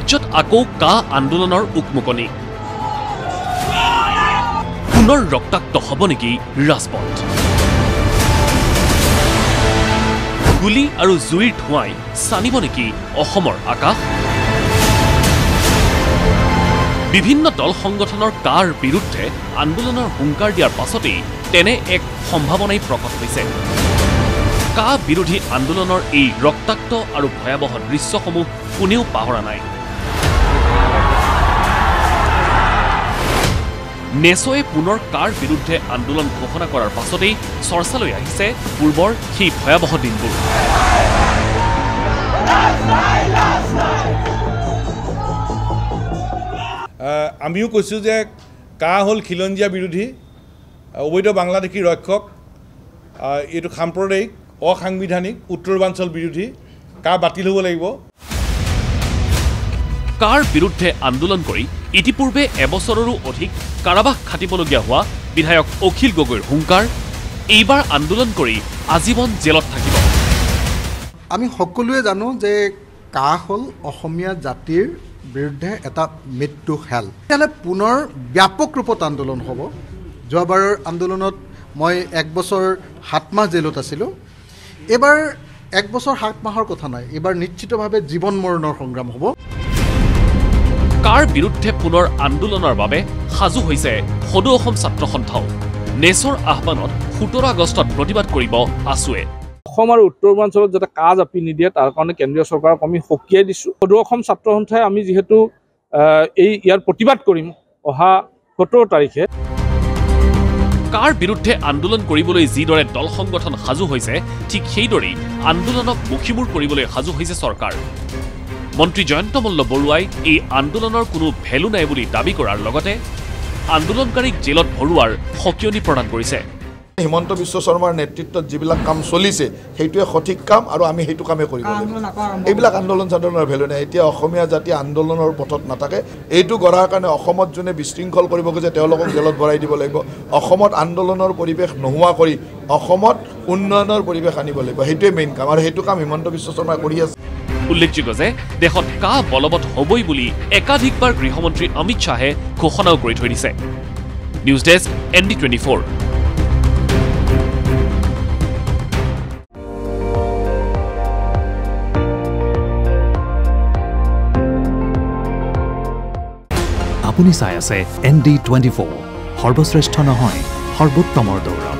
ৰাজ্যত আকৌ কা আন্দোলনৰ উকমুকনি পুনৰ ৰক্তাক্ত হ'ব নেকি ৰাজপথ গুলি আৰু জুইৰ ধোঁৱাই সানিব নেকি অসমৰ আকাশ বিভিন্ন দল সংগঠনৰ কাৰ বিৰুদ্ধে আন্দোলনৰ হুংকাৰ দিয়াৰ পাছতেই তেনে এক সম্ভাৱনাই প্ৰকট হৈছে কা বিৰোধী আন্দোলনৰ এই ৰক্তাক্ত আৰু ভয়াবহ দৃশ্যসমূহ কোনেও পাহৰা নাই নেছয়ে পুনৰ কাৰ বিৰুদ্ধে আন্দোলন ঘোষণা কৰাৰ পাছতেই চৰ্চালৈ আহিছে পূৰ্বৰ সেই ভয়াবহ দিনবোৰ আমিও কৈছোঁ যে কা হ'ল খিলঞ্জীয়া বিৰোধী অবৈধ বাংলাদেশী ৰক্ষক এইটো সাম্প্ৰদায়িক অসাংবিধানিক উত্তৰাঞ্চল বিৰোধী কা বাতিল হ'ব লাগিব কাৰ বিৰুদ্ধে আন্দোলন কৰি ইতিপূৰ্বে এবছৰৰো অধিক কাৰাবাস খাটিবলগীয়া হোৱা বিধায়ক অখিল গগৈৰ হুংকাৰ এইবাৰ আন্দোলন কৰি আজীৱন জেলত থাকিব আমি সকলোৱে জানো যে কা হ'ল অসমীয়া জাতিৰ বিৰুদ্ধে এটা মৃত্যু খেল তেতিয়াহ'লে পুনৰ ব্যাপক ৰূপত আন্দোলন হ'ব যোৱাবাৰৰ আন্দোলনত মই 1 বছৰ 7 মাহ জেলত আছিলোঁ এবাৰ 1 বছৰ 7 মাহৰ কথা নাই এবাৰ নিশ্চিতভাৱে জীৱন মৰণৰ সংগ্ৰাম হ'ব কাৰ বিৰুদ্ধে পুনৰ আন্দোলনৰ বাবে সাজু হৈছে সদৌ অসম ছাত্ৰ সন্থাও নেছৰ আহ্বানত 17 আগষ্টত প্ৰতিবাদ কৰিব আসুৱে অসম আৰু উত্তৰাঞ্চলত যাতে কা জাপি নিদিয়ে তাৰ কাৰণে কেন্দ্ৰীয় চৰকাৰক আমি সকিয়াই দিছোঁ সদৌ অসম ছাত্ৰ সন্থাই আমি যিহেতু ইয়াৰ প্ৰতিবাদ কৰিম অহা 17 তাৰিখে কাৰ বিৰুদ্ধে আন্দোলন কৰিবলৈ যিদৰে দল সংগঠন সাজু হৈছে ঠিক সেইদৰেই আন্দোলনক মুখিমূৰ কৰিবলৈ সাজু হৈছে চৰকাৰ মন্ত্ৰী জয়ন্ত মল্ল বৰুৱাই এই আন্দোলনৰ কোনো ভেলু নাই বুলি দাবী কৰাৰ লগতে আন্দোলনকাৰীক জেলত ভৰোৱাৰ সকিয়নি প্ৰদান কৰিছে হিমন্ত বিশ্ব শৰ্মাৰ নেতৃত্বত যিবিলাক কাম চলিছে সেইটোৱে সঠিক কাম আৰু আমি সেইটো কামে কৰিব লাগিব এইবিলাক আন্দোলন চান্দোলনৰ ভেলু নাই এতিয়া অসমীয়া জাতি আন্দোলনৰ পথত নাথাকে এইটো গঢ়াৰ কাৰণে অসমত যোনে বিশৃংখল কৰিব খোজে তেওঁলোকক জেলত ভৰাই দিব লাগিব অসমত আন্দোলনৰ পৰিৱেশ নোহোৱা কৰি অসমত উন্নয়নৰ পৰিৱেশ আনিব লাগিব সেইটোৱে মেইন কাম আৰু সেইটো কাম হিমন্ত বিশ্ব শৰ্মাই কৰি আছে উল্লেখযোগ্য যে দেশত কা বলবৎ হ'বই বুলি একাধিকবাৰ গৃহমন্ত্ৰী অমিত শ্বাহে ঘোষণাও কৰি থৈ দিছে নিউজ ডেস্ক ND24 আপুনি চাই আছে ND24 সৰ্বশ্ৰেষ্ঠ নহয় সৰ্বোত্তমৰ দৌৰ